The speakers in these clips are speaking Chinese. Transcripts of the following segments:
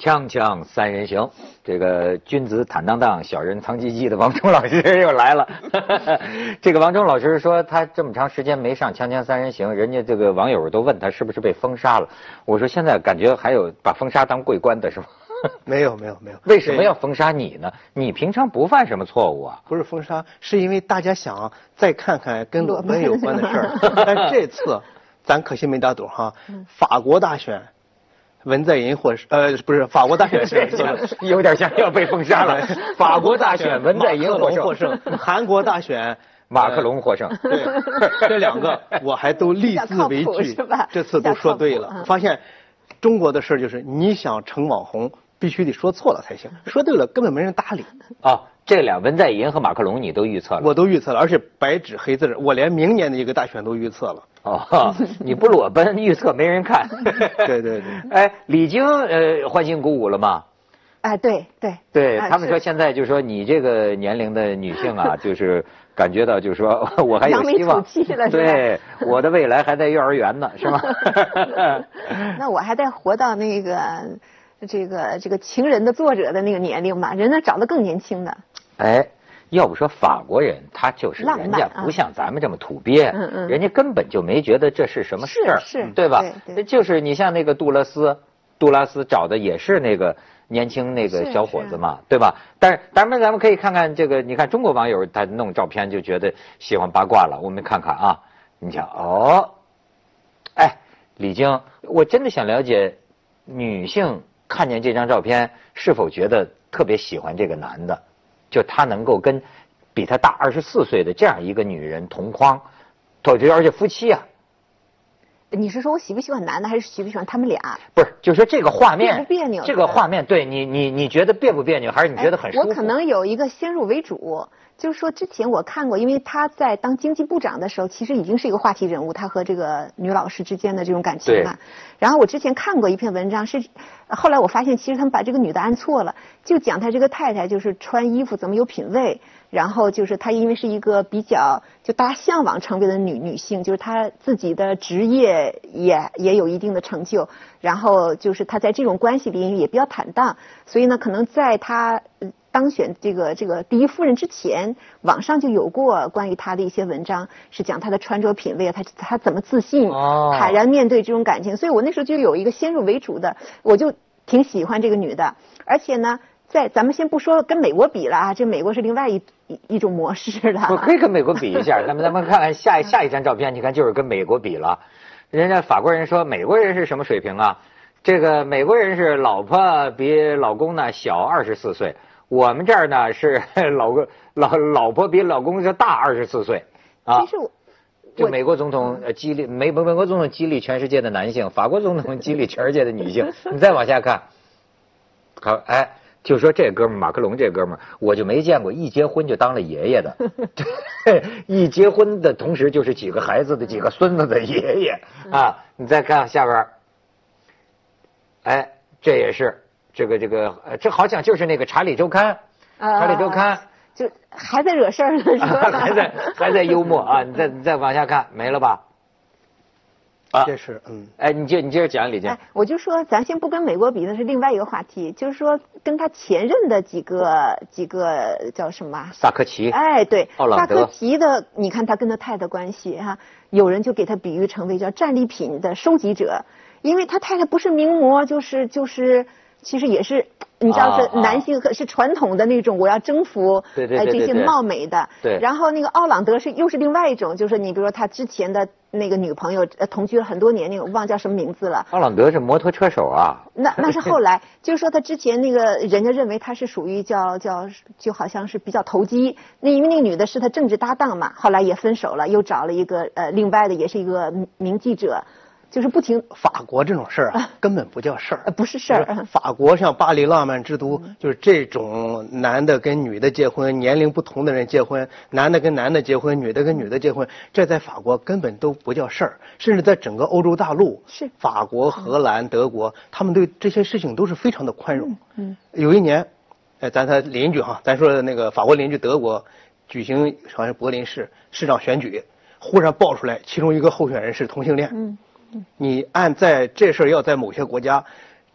锵锵三人行，这个君子坦荡荡，小人藏鸡鸡的王冲老师又来了。这个王冲老师说，他这么长时间没上锵锵三人行，人家这个网友都问他是不是被封杀了。我说现在感觉还有把封杀当桂冠的是吗？ 没有。 为什么要封杀你呢？你平常不犯什么错误啊？ 不是封杀，是因为大家想再看看跟裸奔有关的事儿。但这次咱可惜没打赌哈，法国大选。文在寅不是法国大选是有点像要被封杀了。法国大选文在寅获胜， 韩国大选马克龙获胜。 对，这两个我还都立字为据，这次都说对了。发现中国的事就是你想成网红，必须得说错了才行，说对了根本没人搭理。 啊，这俩文在寅和马克龙你都预测了？ 我都预测了，而且白纸黑字，我连明年的一个大选都预测了。 哦，你不裸奔预测没人看。 对。 哎，李菁欢欣鼓舞了吗？ 啊，对， 他们说现在就是说你这个年龄的女性啊，就是感觉到就是说我还有希望，对，我的未来还在幼儿园呢，是吗？ 那我还得活到那个这个情人的作者的那个年龄吧，人家找的更年轻的。 哎。要不说法国人，他就是人家不像咱们这么土鳖，人家根本就没觉得这是什么事儿，对吧？对，就是你像那个杜拉斯找的也是那个年轻那个小伙子嘛，对吧？但是咱们可以看看这个，你看中国网友他弄照片就觉得喜欢八卦了，我们看看啊，你瞧哦，哎，李菁，我真的想了解女性看见这张照片是否觉得特别喜欢这个男的。就他能够跟比他大24岁的这样一个女人同框，而且夫妻啊。 你是说我喜不喜欢男的，还是喜不喜欢他们俩？ 不是，就说这个画面别不别扭？ 这个画面对你觉得别不别扭，还是你觉得很舒服？ 我可能有一个先入为主，就是说之前我看过，因为他在当经济部长的时候，其实已经是一个话题人物，他和这个女老师之间的这种感情嘛。然后我之前看过一篇文章，后来我发现其实他们把这个女的按错了，就讲他这个太太就是穿衣服怎么有品位，然后就是她因为是一个比较就大家向往成为的女性，就是她自己的职业也有一定的成就，然后就是她在这种关系里也比较坦荡，所以呢，可能在她当选这个第一夫人之前，网上就有过关于她的一些文章，是讲她的穿着品味啊，她怎么自信，坦然面对这种感情，所以我那时候就有一个先入为主的，我就挺喜欢这个女的，而且呢。咱们先不说跟美国比了啊，这美国是另外一种模式的。 我可以跟美国比一下，咱们看看下一张照片，你看就是跟美国比了。人家法国人说美国人是什么水平啊？这个美国人是老婆比老公呢小24岁，我们这儿呢是老婆比老公就大24岁啊。 其实就美国总统激励美国总统激励全世界的男性，法国总统激励全世界的女性。你再往下看，好，哎。就说这哥们儿马克龙这哥们儿，我就没见过一结婚就当了爷爷的，一结婚的同时就是几个孩子的几个孙子的爷爷啊！你再看下边，哎，这也是这好像就是那个《查理周刊》，查理周刊就还在惹事儿呢，是吧？ 还在幽默啊！你再往下看，没了吧？ 啊，这是哎，你接着讲，李菁。 我就说，咱先不跟美国比，那是另外一个话题。就是说，跟他前任的几个叫什么？ 萨科齐。 哎，对， 奥朗德。 萨科齐的，你看他跟他太太关系哈，有人就给他比喻成为叫战利品的收集者，因为他太太不是名模，就是其实也是。你知道是男性是传统的那种我要征服这些貌美的， 对。 然后那个奥朗德又是另外一种，就是你比如说他之前的那个女朋友同居了很多年，那个忘叫什么名字了。 奥朗德是摩托车手啊。 那是后来，就是说他之前那个人家认为他是属于就好像是比较投机，那因为那个女的是他政治搭档嘛，后来也分手了，又找了一个另外的也是一个名记者。就是不停， 法国这种事儿啊，根本不叫事儿， 不是事儿。 法国像巴黎浪漫之都，就是这种男的跟女的结婚，年龄不同的人结婚，男的跟男的结婚，女的跟女的结婚，这在法国根本都不叫事儿，甚至在整个欧洲大陆， 是法国、荷兰、德国，他们对这些事情都是非常的宽容。有一年，他邻居哈，咱说的那个法国邻居德国举行好像柏林市长选举，忽然爆出来，其中一个候选人是同性恋。你按在这事儿要在某些国家，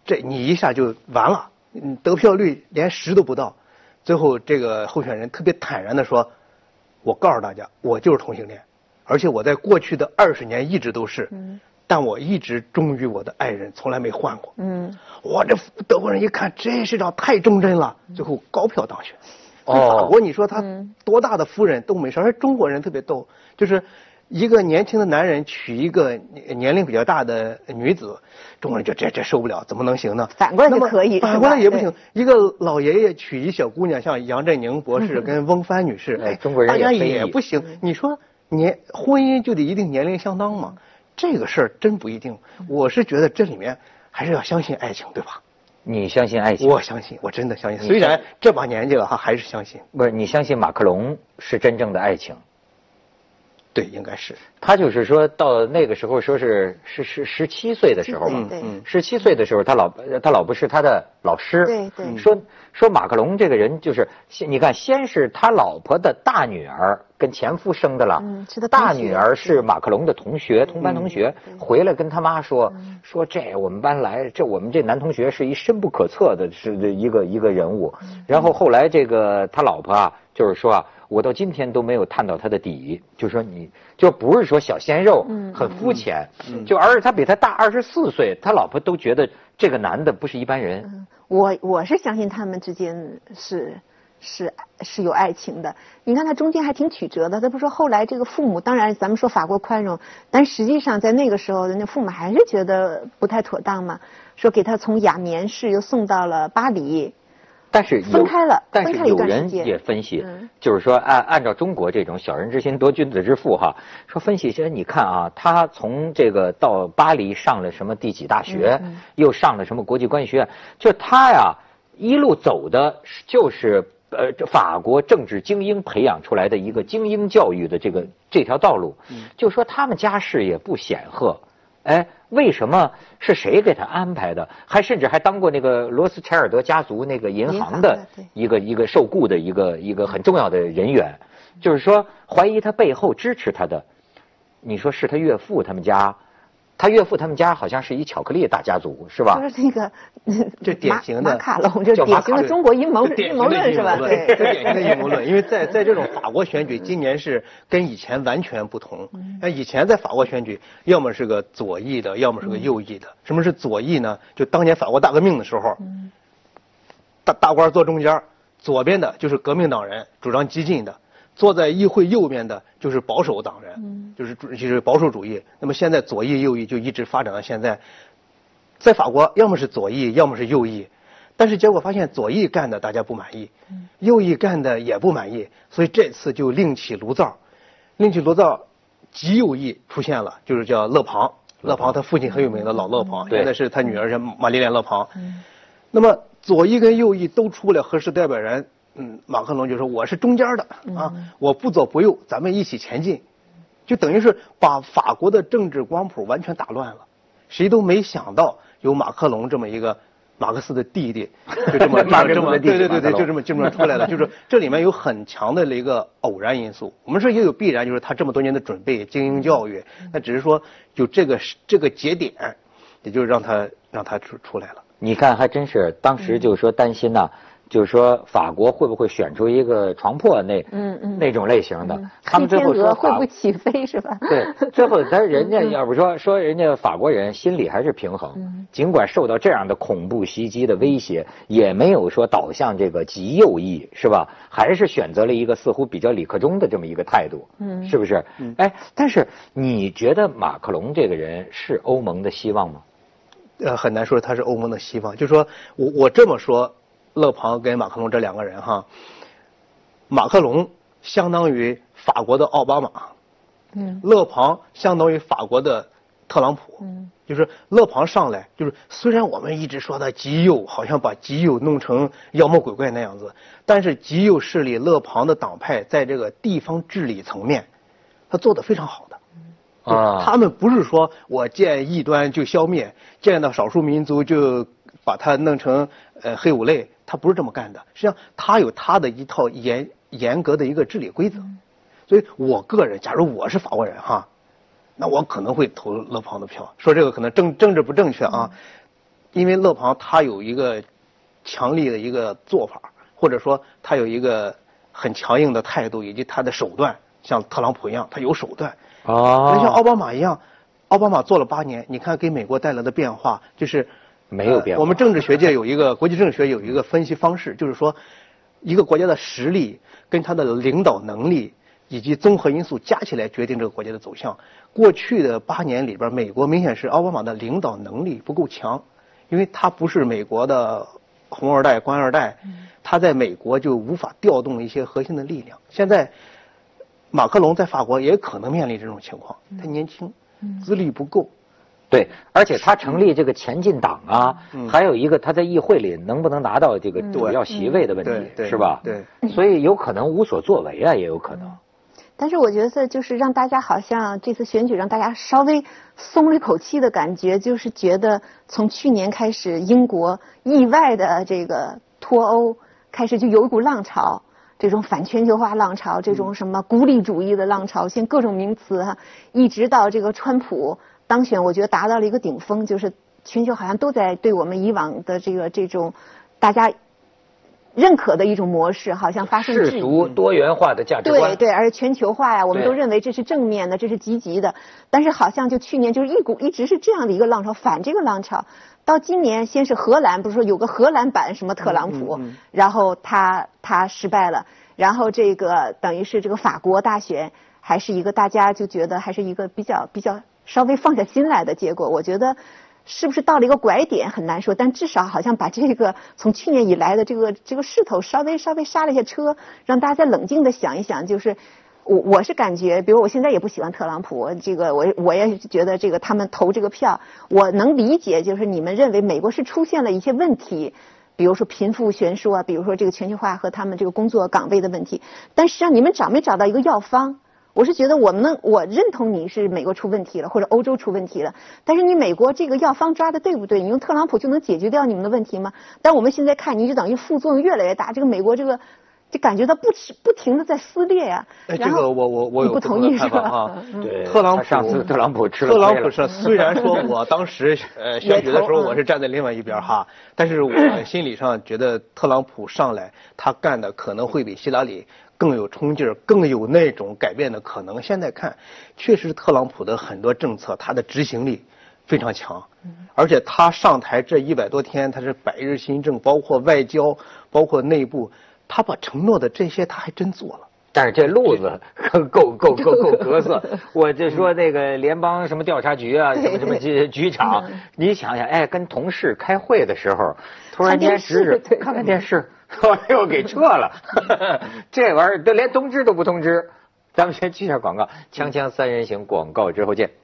这你一下就完了，得票率连10都不到。最后这个候选人特别坦然地说：“我告诉大家，我就是同性恋，而且我在过去的20年一直都是，但我一直忠于我的爱人，从来没换过。”哇，这德国人一看这市长太忠贞了，最后高票当选。法国你说他多大的夫人都没事，而中国人特别逗，就是一个年轻的男人娶一个年龄比较大的女子，中国人就这受不了，怎么能行呢？ 反过来就可以， 反过来也不行。一个老爷爷娶一小姑娘，像杨振宁博士跟翁帆女士， 中国人大家也不行。你说婚姻就得一定年龄相当吗？这个事儿真不一定。我是觉得这里面还是要相信爱情，对吧？ 你相信爱情？ 我相信，我真的相信。虽然这把年纪了，还是相信。 不是，你相信马克龙是真正的爱情？ 对，应该是。 他就是说到那个时候，说是17岁的时候嘛，17岁的时候，他老婆是他的老师。 对。 说马克龙这个人就是，你看，先是他老婆的大女儿跟前夫生的了，大女儿是马克龙的同班同学，回来跟他妈说这我们班来，我们这男同学是一深不可测的一个人物。然后后来这个他老婆啊，就是说啊，我到今天都没有探到他的底，就说你就不是说小鲜肉，很肤浅，就而是他比他大24岁，他老婆都觉得这个男的不是一般人。 我是相信他们之间是有爱情的。你看他中间还挺曲折的，他不说后来这个父母，当然咱们说法国宽容，但实际上在那个时候，人家父母还是觉得不太妥当嘛，说给他从亚眠市又送到了巴黎。 但是分开了， 但是有人也分析，就是说按照中国这种小人之心夺君子之腹哈，说分析说你看啊，他从这个到巴黎上了什么第几大学，又上了什么国际关系学院，就他呀一路走的就是这法国政治精英培养出来的一个精英教育的这条道路，就说他们家世也不显赫。为什么是谁给他安排的？甚至还当过那个罗斯柴尔德家族那个银行的一个受雇的一个很重要的人员，就是说怀疑他背后支持他的，你说是他岳父他们家。他岳父他们家好像是一巧克力大家族，是吧？ 就是那个， 这典型的马卡龙，就典型的中国阴谋论是吧？ 对，这典型的阴谋论。因为在这种法国选举，今年是跟以前完全不同。以前在法国选举，要么是个左翼的，要么是个右翼的。什么是左翼呢？就当年法国大革命的时候，大官坐中间，左边的就是革命党人，主张激进的。坐在议会右边的就是保守党人，就是保守主义。那么现在左翼右翼就一直发展到现在，在法国要么是左翼，要么是右翼，但是结果发现左翼干的大家不满意，右翼干的也不满意，所以这次就另起炉灶，极右翼出现了，就是叫勒庞，他父亲很有名的老勒庞，现在是他女儿叫玛丽莲勒庞。那么左翼跟右翼都出不了合适代表人。马克龙就说我是中间的我不左不右，咱们一起前进，就等于是把法国的政治光谱完全打乱了，谁都没想到有马克龙这么一个马克思的弟弟，就这么对，就这么出来了，就是这里面有很强的一个偶然因素。我们说也有必然，就是他这么多年的准备、精英教育，那只是说有这个节点，也就让他出来了。 你看，还真是当时就是说担心呐。就是说，法国会不会选出一个床破那种类型的？他们最后说会不会起飞是吧？ 对，最后人家要不说人家法国人心里还是平衡，尽管受到这样的恐怖袭击的威胁，也没有说倒向这个极右翼，是吧？还是选择了一个似乎比较理克中的这么一个态度，是不是？但是你觉得马克龙这个人是欧盟的希望吗？ 很难说他是欧盟的希望。就是说我这么说。勒庞跟马克龙这两个人哈，马克龙相当于法国的奥巴马，勒庞相当于法国的特朗普，就是勒庞上来就是虽然我们一直说他极右，好像把极右弄成妖魔鬼怪那样子，但是极右势力勒庞的党派在这个地方治理层面，他做得非常好的。他们不是说我见异端就消灭，见到少数民族就把他弄成黑五类，他不是这么干的。实际上他有他的一套严格的一个治理规则，所以我个人假如我是法国人哈，那我可能会投勒庞的票。说这个可能政治不正确啊， 因为勒庞他有一个强力的一个做法，或者说他有一个很强硬的态度，以及他的手段，像特朗普一样，他有手段。那像奥巴马一样，奥巴马做了8年，你看给美国带来的变化就是没有变化。 我们政治学界有一个国际政治学有一个分析方式，就是说一个国家的实力跟他的领导能力以及综合因素加起来决定这个国家的走向。过去的8年里边，美国明显是奥巴马的领导能力不够强，因为他不是美国的红二代、官二代，他在美国就无法调动一些核心的力量。现在马克龙在法国也可能面临这种情况，他年轻，资历不够。 对，而且他成立这个前进党啊，还有一个他在议会里能不能拿到这个主要席位的问题，是吧？ 对， 所以有可能无所作为啊，也有可能。 但是我觉得就是让大家好像这次选举让大家稍微松了一口气的感觉，就是觉得从去年开始，英国意外的这个脱欧开始就有一股浪潮，这种反全球化浪潮，这种什么孤立主义的浪潮，现在各种名词哈，一直到这个川普当选，我觉得达到了一个顶峰，就是全球好像都在对我们以往的这种大家认可的一种模式，好像发生质疑。 世俗多元化的价值观。 对，而全球化呀，我们都认为这是正面的，这是积极的。但是好像就去年就是一直是这样的一个浪潮，反这个浪潮。到今年，先是荷兰，不是说有个荷兰版什么特朗普，然后他失败了，然后这个等于是这个法国大选，还是一个大家就觉得还是一个比较稍微放下心来的结果。我觉得是不是到了一个拐点很难说，但至少好像把这个从去年以来的这个势头稍微刹了一下车，让大家再冷静的想一想，就是我是感觉，比如我现在也不喜欢特朗普，这个我也觉得这个他们投这个票，我能理解，就是你们认为美国是出现了一些问题，比如说贫富悬殊啊，比如说这个全球化和他们这个工作岗位的问题，但实际上你们找没找到一个药方？我是觉得我认同你是美国出问题了，或者欧洲出问题了，但是你美国这个药方抓的对不对？你用特朗普就能解决掉你们的问题吗？但我们现在看，你就等于副作用越来越大，这个美国就感觉到不停的在撕裂呀。 这个我有不同意看法啊。 对， 上次特朗普吃了特朗普是虽然说我当时选举的时候我是站在另外一边哈，但是我心理上觉得特朗普上来他干的可能会比希拉里更有冲劲儿，更有那种改变的可能。现在看，确实特朗普的很多政策，他的执行力非常强，而且他上台这100多天，他是百日新政，包括外交，包括内部，他把承诺的这些他还真做了。 但是这路子够格色。我就说那个联邦什么调查局啊，什么局长，你想想，哎，跟同事开会的时候，突然间看看电视。又给撤了，这玩意儿都连通知都不通知。咱们先去下广告，锵锵三人行广告之后见。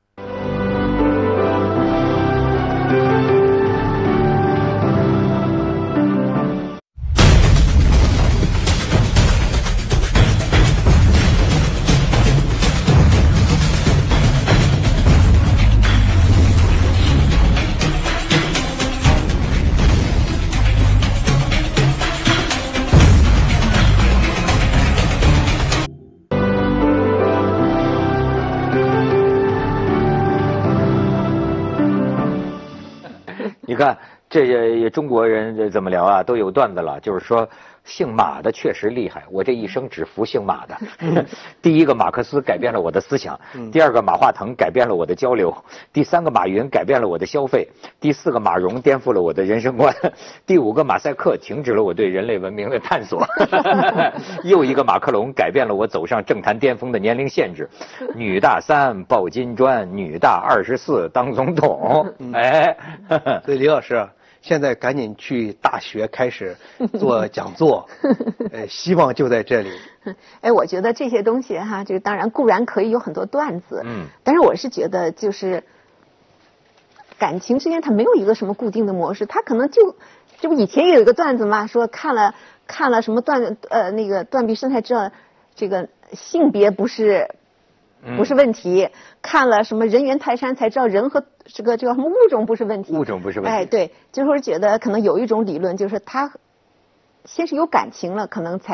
你看，这中国人怎么聊啊？都有段子了，就是说姓马的确实厉害，我这一生只服姓马的。第一个马克思改变了我的思想，第二个马化腾改变了我的交流，第三个马云改变了我的消费，第四个马蓉颠覆了我的人生观，第5个马赛克停止了我对人类文明的探索，又一个马克龙改变了我走上政坛巅峰的年龄限制。女大3抱金砖，女大24当总统。哎， 所以李老师现在赶紧去大学开始做讲座，希望就在这里。 哎，我觉得这些东西哈，就当然固然可以有很多段子，但是我是觉得就是感情之间它没有一个什么固定的模式，它可能就以前也有一个段子嘛，说看了什么那个断臂生态知道这个性别不是问题，看了什么人猿泰山才知道人和这个什么物种不是问题。 物种不是问题。 哎，对，就是觉得可能有一种理论，就是他先是有感情了，可能才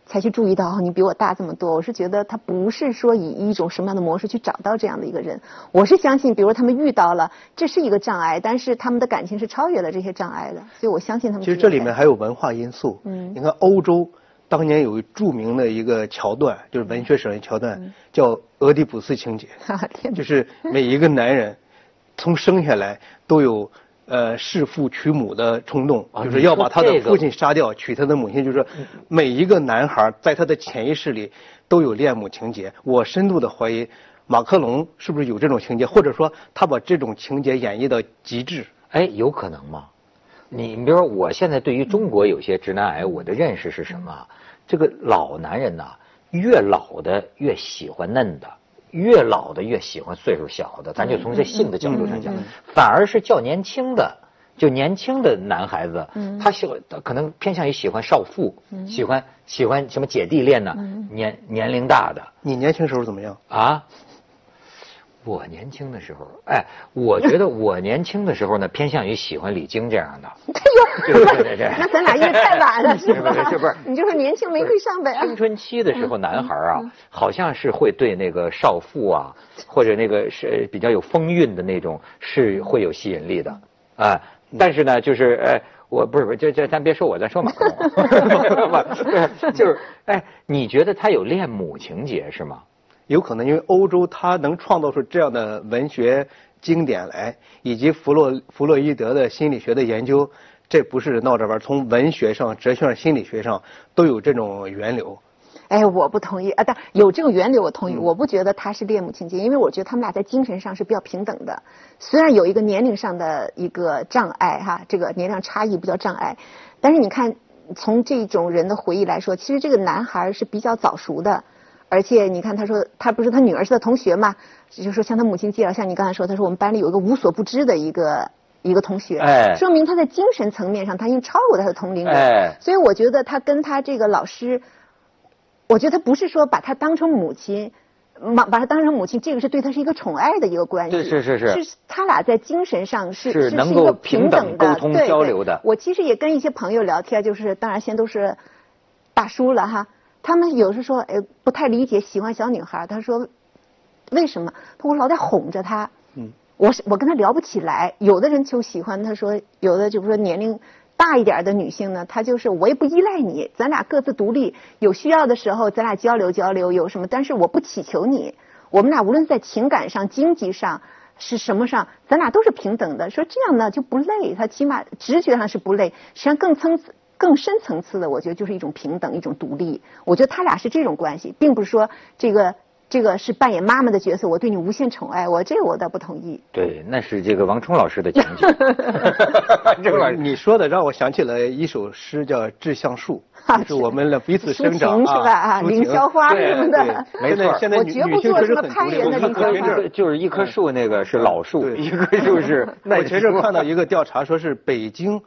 才去注意到你比我大这么多。我是觉得他不是说以一种什么样的模式去找到这样的一个人。我是相信，比如他们遇到了，这是一个障碍，但是他们的感情是超越了这些障碍的，所以我相信他们。 其实这里面还有文化因素。你看欧洲当年有著名的一个桥段，就是文学史上的桥段，叫俄狄浦斯情节，就是每一个男人从生下来都有弑父娶母的冲动，就是要把他的父亲杀掉，娶他的母亲。就是每一个男孩在他的潜意识里都有恋母情节。我深度的怀疑马克龙是不是有这种情节，或者说他把这种情节演绎到极致。 哎，有可能吗？你比如说，我现在对于中国有些直男癌，我的认识是什么？这个老男人呐，越老的越喜欢嫩的，越老的越喜欢岁数小的。咱就从这性的角度上讲，反而是较年轻的，就年轻的男孩子，他可能偏向于喜欢少妇，喜欢什么姐弟恋呢？年龄大的。 你年轻时候怎么样啊？我年轻的时候，哎，我觉得我年轻的时候呢，偏向于喜欢李菁这样的。 对，那咱俩因为太晚了，是吧？ 是不是？ 你就是年轻没对上呗。 青春期的时候，男孩啊，好像是会对那个少妇啊，或者那个是比较有风韵的那种，是会有吸引力的啊。但是呢，就是我不是这咱别说我，咱说马克龙，就是你觉得他有恋母情节是吗？ 有可能，因为欧洲它能创造出这样的文学经典来，以及弗洛伊德的心理学的研究，这不是闹着玩，从文学上、哲学上、心理学上都有这种源流。 哎，我不同意啊！但有这种源流我同意，我不觉得他是恋母情节，因为我觉得他们俩在精神上是比较平等的，虽然有一个年龄上的一个障碍哈，这个年龄差异不叫障碍，但是你看从这种人的回忆来说，其实这个男孩是比较早熟的。而且你看，他说他不是他女儿是他同学嘛，就是说向他母亲介绍，像你刚才说，他说我们班里有一个无所不知的一个同学，说明他在精神层面上他已经超过他的同龄人，所以我觉得他跟他这个老师，我觉得他不是说把他当成母亲，把他当成母亲，这个是对他是一个宠爱的一个关系，是他俩在精神上是能够平等沟通交流的。 我其实也跟一些朋友聊天，就是当然现在都是大叔了哈。他们有时说，不太理解喜欢小女孩。他说，为什么？我老在哄着她。我跟她聊不起来。有的人就喜欢，他说，有的就是说年龄大一点的女性呢，她就是我也不依赖你，咱俩各自独立，有需要的时候咱俩交流交流，有什么，但是我不祈求你。我们俩无论在情感上、经济上是什么上，咱俩都是平等的。说这样呢就不累，他起码直觉上是不累，实际上更深层次的，我觉得就是一种平等，一种独立。我觉得他俩是这种关系，并不是说这个是扮演妈妈的角色，我对你无限宠爱，我倒不同意。 对，那是这个王冲老师的情节。 这个你说的让我想起了一首诗，叫《致橡树》，就是我们俩彼此生长是吧？凌霄花什么的， 没错。现在我绝不做什么拍人的凌霄花。 就是一棵树，那个是老树，一棵树是。 我前阵看到一个调查，说是北京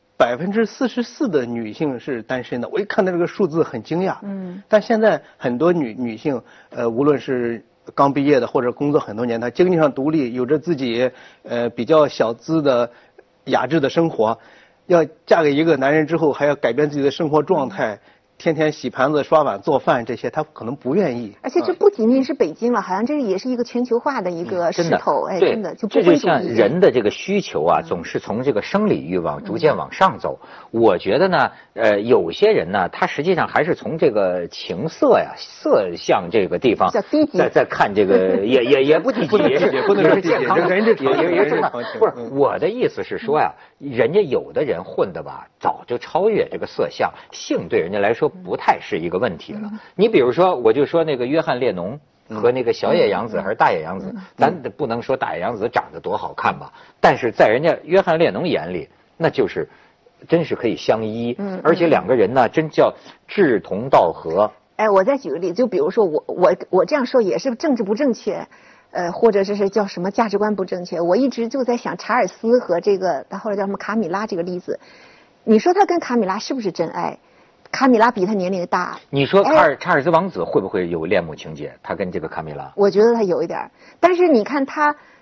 44%的女性是单身的，我一看到这个数字很惊讶。但现在很多女性，无论是刚毕业的或者工作很多年，她经济上独立，有着自己比较小资的雅致的生活，要嫁给一个男人之后，还要改变自己的生活状态。天天洗盘子、刷碗、做饭这些，他可能不愿意。 而且这不仅仅是北京了，好像这也是一个全球化的一个势头。真的， 这就像人的这个需求啊，总是从这个生理欲望逐渐往上走。我觉得呢，有些人呢，他实际上还是从这个情色呀、色相这个地方在看这个，也不低级，也是健康的，也是不是。我的意思是说呀，人家有的人混的吧，早就超越这个色相，性对人家来说不太是一个问题了。你比如说，我就说那个约翰列侬和那个小野洋子还是大野洋子，咱不能说大野洋子长得多好看吧，但是在人家约翰列侬眼里，那就是真是可以相依，而且两个人呢，真叫志同道合。 我再举个例子，就比如说我这样说也是政治不正确，或者是叫什么价值观不正确。我一直就在想查尔斯和这个他后来叫什么卡米拉这个例子，你说他跟卡米拉是不是真爱？卡米拉比他年龄大， 你说查尔斯王子会不会有恋母情节？他跟这个卡米拉， 我觉得他有一点，但是你看他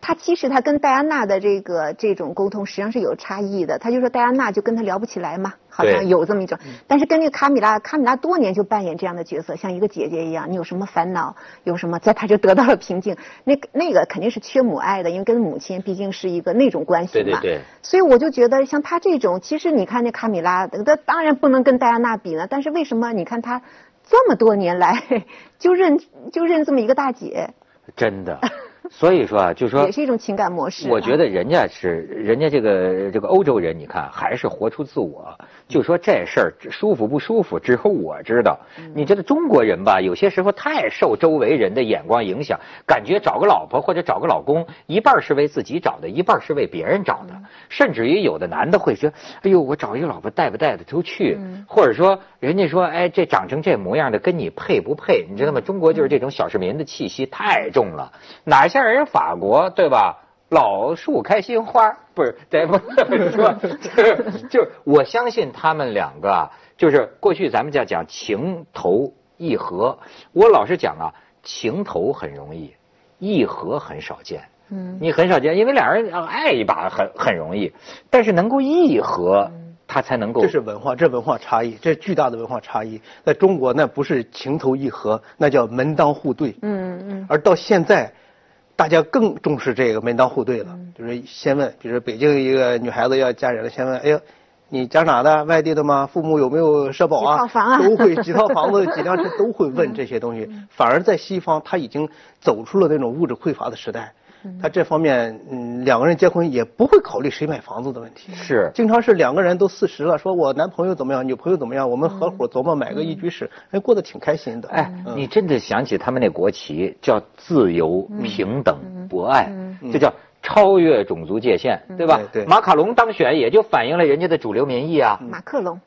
他其实他跟戴安娜的这种沟通实际上是有差异的。他就说戴安娜就跟他聊不起来嘛，好像有这么一种。但是跟那个卡米拉多年就扮演这样的角色，像一个姐姐一样，你有什么烦恼，有什么，他就得到了平静。那个肯定是缺母爱的，因为跟母亲毕竟是一个那种关系嘛。 对。 所以我就觉得像他这种，其实你看那卡米拉，当然不能跟戴安娜比呢。但是为什么你看他这么多年来就认这么一个大姐？ 真的。所以说啊，就说也是一种情感模式。 我觉得人家这个欧洲人，你看还是活出自我。就说这事儿舒服不舒服，只有我知道。你觉得中国人吧，有些时候太受周围人的眼光影响，感觉找个老婆或者找个老公，一半是为自己找的，一半是为别人找的。甚至于有的男的会说：“哎呦，我找一个老婆带不带得出去？”或者说人家说：“哎，这长成这模样的跟你配不配？”你知道吗？中国就是这种小市民的气息太重了，哪像人法国，对吧？老树开新花，不是，对，不是说，就我相信他们两个啊，就是过去咱们讲情投意合，我老是讲啊，情投很容易，意合很少见。你很少见，因为俩人爱一把很容易，但是能够意合，他才能够。 这是文化差异，这巨大的文化差异。在中国那不是情投意合，那叫门当户对。而到现在。大家更重视这个门当户对了，就是先问，比如说北京一个女孩子要嫁人了，先问，哎呦，你家哪的？外地的吗？父母有没有社保啊？ 几套房啊？ 都会几套房子、几辆车都会问这些东西。反而在西方，他已经走出了那种物质匮乏的时代。他这方面，两个人结婚也不会考虑谁买房子的问题， 是经常是两个人都40了，说我男朋友怎么样，女朋友怎么样，我们合伙琢磨买个一居室，过得挺开心的。 你真的想起他们那国旗叫自由、平等、博爱，这叫超越种族界限，对吧？ 对。 马卡龙当选也就反映了人家的主流民意啊。 马克龙，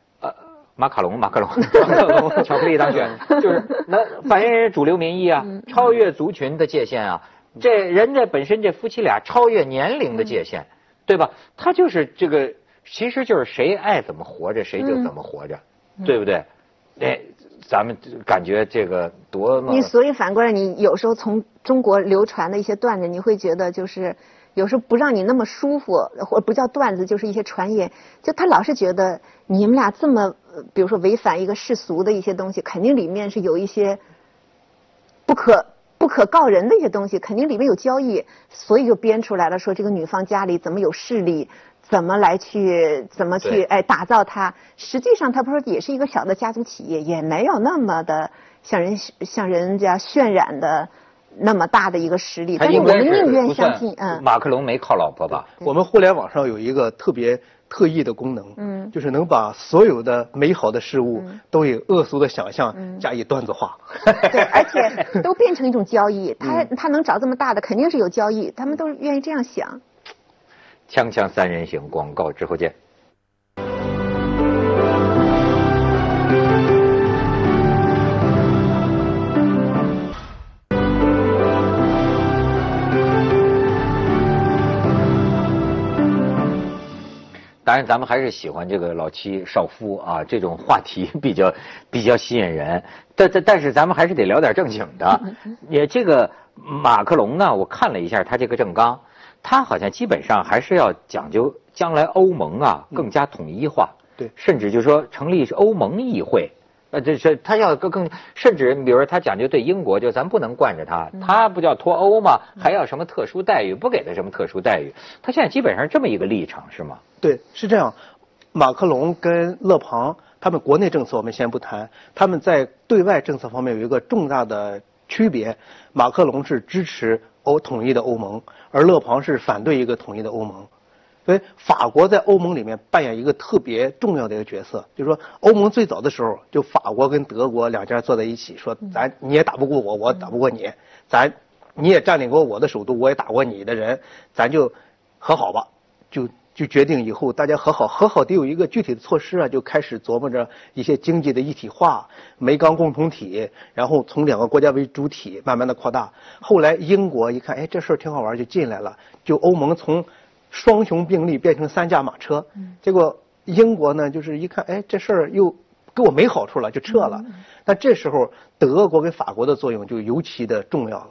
巧克力当选就是反映人家主流民意啊，超越族群的界限啊。这人家本身这夫妻俩超越年龄的界限，对吧？他就是这个，其实就是谁爱怎么活着谁就怎么活着，对不对？咱们感觉这个多么…… 你所以反过来，你有时候从中国流传的一些段子，你会觉得就是有时候不让你那么舒服，或不叫段子，就是一些传言，就他老是觉得你们俩这么，比如说违反一个世俗的一些东西，肯定里面是有一些不可告人的一些东西，肯定里面有交易，所以就编出来了，说这个女方家里怎么有势力，怎么去打造它。实际上，它不是也是一个小的家族企业，也没有那么的像人家渲染的那么大的一个实力。但是我们宁愿相信， 马克龙没靠老婆吧？ 我们互联网上有一个特别特异的功能，就是能把所有的美好的事物都以恶俗的想象加以段子化。 对，而且都变成一种交易。他能找这么大的，肯定是有交易，他们都愿意这样想。 锵锵三人行，广告之后见。当然，咱们还是喜欢这个老妻少夫啊，这种话题比较吸引人。但是咱们还是得聊点正经的。也这个马克龙呢，我看了一下他这个政纲，他好像基本上还是要讲究将来欧盟啊更加统一化， 对， 甚至就说成立是欧盟议会。这是他要更，甚至比如说他讲究对英国，就咱不能惯着他，他不叫脱欧吗？还要什么特殊待遇？不给他什么特殊待遇？他现在基本上这么一个立场是吗？ 对，是这样。马克龙跟勒庞他们国内政策我们先不谈，他们在对外政策方面有一个重大的区别。马克龙是支持统一的欧盟，而勒庞是反对一个统一的欧盟。所以法国在欧盟里面扮演一个特别重要的一个角色，就是说欧盟最早的时候，就法国跟德国两家坐在一起说，你也打不过我，我打不过你，你也占领过我的首都，我也打过你的人，咱就和好吧，就决定以后大家和好得有一个具体的措施啊，就开始琢磨着一些经济的一体化、煤钢共同体，然后从2个国家为主体慢慢的扩大。后来英国一看，这事儿挺好玩，就进来了，就欧盟从双雄并立变成3驾马车，结果英国呢就是一看，这事儿又给我没好处了，就撤了。那这时候德国跟法国的作用就尤其的重要了。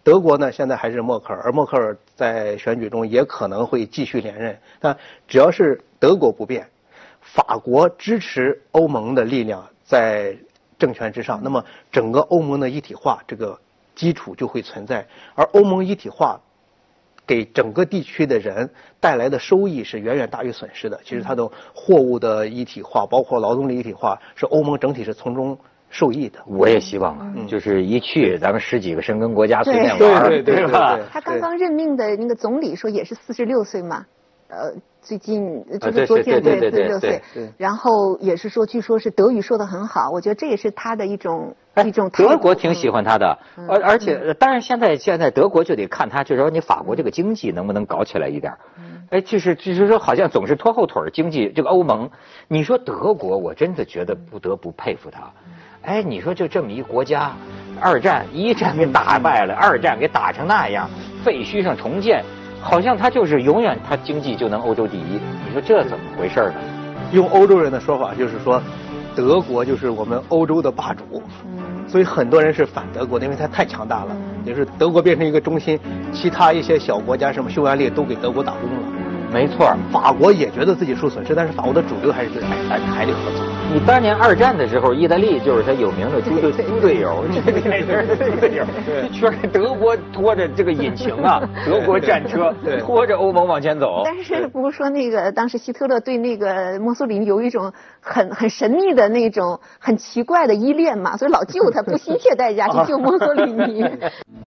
德国呢现在还是默克尔，而默克尔在选举中也可能会继续连任。但只要是德国不变，法国支持欧盟的力量在政权之上，那么整个欧盟的一体化这个基础就会存在，而欧盟一体化给整个地区的人带来的收益是远远大于损失的。其实它的货物的一体化，包括劳动力一体化，是欧盟整体是从中受益的。 我也希望啊，就是一去咱们10几个申根国家随便玩， 对吧？ 他刚刚任命的那个总理说也是46岁嘛，最近就是昨天对46岁，然后也是说，据说是德语说得很好，我觉得这也是他的一种德国挺喜欢他的，而且当然现在德国就得看他，就是说你法国这个经济能不能搞起来一点。就是说好像总是拖后腿，经济这个欧盟，你说德国，我真的觉得不得不佩服他。你说就这么一国家，一战给打败了，2战给打成那样，废墟上重建。好像他就是永远他经济就能欧洲第一，你说这怎么回事呢？ 用欧洲人的说法就是说，德国就是我们欧洲的霸主，所以很多人是反德国的，因为它太强大了，就是德国变成一个中心，其他一些小国家什么匈牙利都给德国打工了。 没错， 法国也觉得自己受损失，但是法国的主流还是觉得还得合作。 你当年2战的时候，意大利就是他有名的猪队友，这个队友，全是德国拖着这个引擎啊，德国战车拖着欧盟往前走。 但是不是说那个当时希特勒对那个墨索里尼有一种很神秘的那种很奇怪的依恋嘛，所以老救他，不惜一切代价去救墨索里尼。